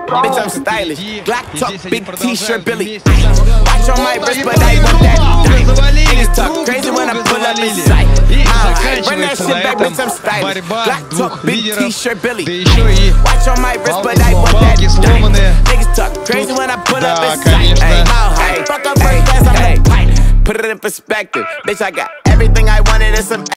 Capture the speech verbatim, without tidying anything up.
Bitch, I'm stylish. Black top, big t-shirt, Billy. Watch on my wrist, but I want that. Niggas talk crazy when I pull up in sight. Run that shit back, bitch, I'm stylish. Black top, big t-shirt, Billy. Watch on my wrist, but I want that. Niggas talk crazy when I pull up in sight. Fuck up first class, I'm like, put it in perspective. Bitch, I got everything I wanted and some